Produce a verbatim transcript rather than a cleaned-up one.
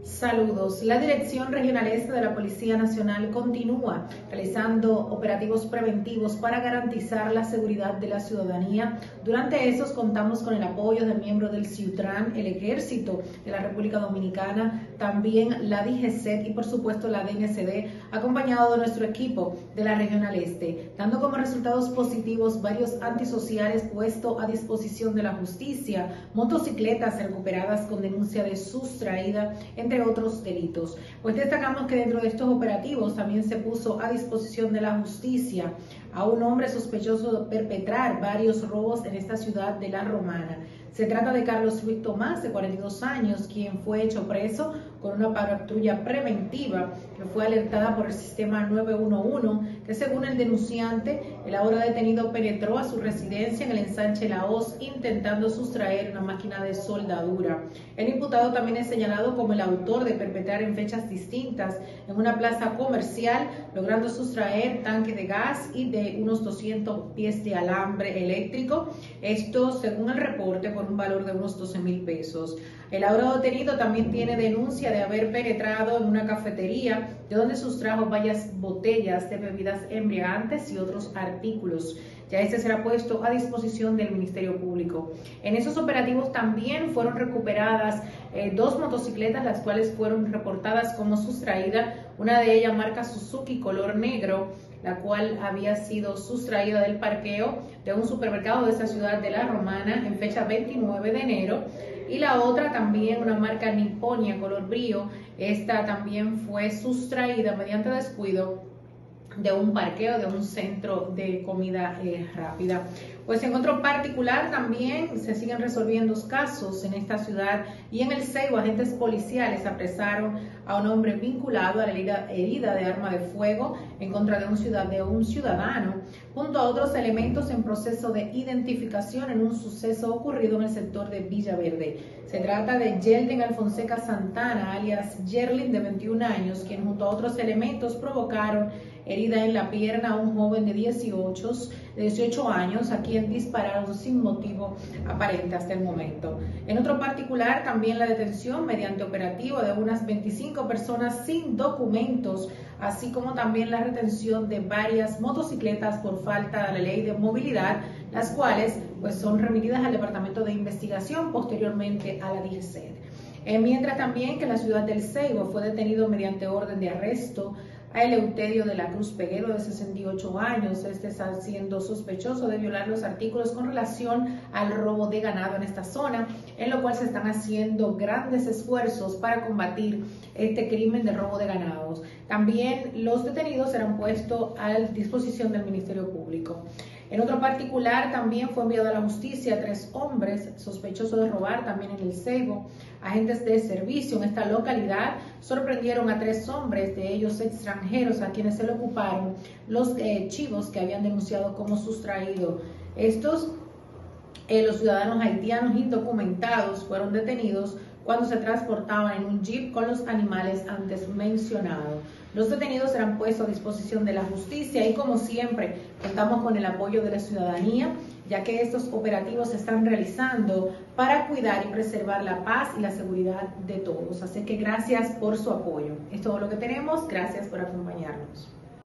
Saludos. La Dirección Regional Este de la Policía Nacional continúa realizando operativos preventivos para garantizar la seguridad de la ciudadanía. Durante estos contamos con el apoyo de miembros del Ciutran, el Ejército de la República Dominicana, también la D G C E T y por supuesto la D N C D, acompañado de nuestro equipo de la Regional Este, dando como resultados positivos varios antisociales puestos a disposición de la justicia, motocicletas recuperadas con denuncia de sustraída, entre otros delitos. Pues destacamos que dentro de estos operativos también se puso a disposición de la justicia a un hombre sospechoso de perpetrar varios robos en esta ciudad de La Romana. Se trata de Carlos Luis Tomás, de cuarenta y dos años, quien fue hecho preso con una patrulla preventiva que fue alertada por el sistema nueve uno uno, que según el denunciante, el ahora detenido penetró a su residencia en el ensanche La Hoz intentando sustraer una máquina de soldadura. El imputado también es señalado como el autor de perpetrar en fechas distintas en una plaza comercial, logrando sustraer tanques de gas y de unos doscientos pies de alambre eléctrico, esto según el reporte por un valor de unos doce mil pesos. El ahora detenido también tiene denuncia de haber penetrado en una cafetería de donde sustrajo varias botellas de bebidas embriagantes y otros artículos. Ya este será puesto a disposición del Ministerio Público. En esos operativos también fueron recuperadas eh, dos motocicletas, las cuales fueron reportadas como sustraídas, una de ellas marca Suzuki color negro, la cual había sido sustraída del parqueo de un supermercado de esta ciudad de La Romana en fecha veintinueve de enero, y la otra también una marca Nipponia color brío. Esta también fue sustraída mediante descuido de un parqueo de un centro de comida eh, rápida. Pues en otro particular también se siguen resolviendo casos en esta ciudad y en el Ceibo agentes policiales apresaron a un hombre vinculado a la herida de arma de fuego en contra de un, ciudad, de un ciudadano, junto a otros elementos en proceso de identificación en un suceso ocurrido en el sector de Villaverde. Se trata de Yelden Alfonseca Santana, alias Yerlin, de veintiún años, quien junto a otros elementos provocaron herida en la pierna a un joven de dieciocho, de dieciocho años, a quien dispararon sin motivo aparente hasta el momento. En otro particular, también la detención mediante operativo de unas veinticinco personas sin documentos, así como también la retención de varias motocicletas por falta de la ley de movilidad, las cuales pues son remitidas al Departamento de Investigación, posteriormente a la D G C E T. Eh, mientras también que en la ciudad del Ceibo fue detenido mediante orden de arresto a Eleuterio de la Cruz Peguero, de sesenta y ocho años. Este está siendo sospechoso de violar los artículos con relación al robo de ganado en esta zona, en lo cual se están haciendo grandes esfuerzos para combatir este crimen de robo de ganados. También los detenidos serán puestos a disposición del Ministerio Público. En otro particular, también fue enviado a la justicia a tres hombres sospechosos de robar también en el Ceibo. Agentes de servicio en esta localidad sorprendieron a tres hombres, de ellos extranjeros, a quienes se le ocuparon los eh, chivos que habían denunciado como sustraído. Estos, eh, los ciudadanos haitianos indocumentados, fueron detenidos cuando se transportaban en un jeep con los animales antes mencionados. Los detenidos serán puestos a disposición de la justicia y, como siempre, contamos con el apoyo de la ciudadanía, ya que estos operativos se están realizando para cuidar y preservar la paz y la seguridad de todos. Así que gracias por su apoyo. Es todo lo que tenemos. Gracias por acompañarnos.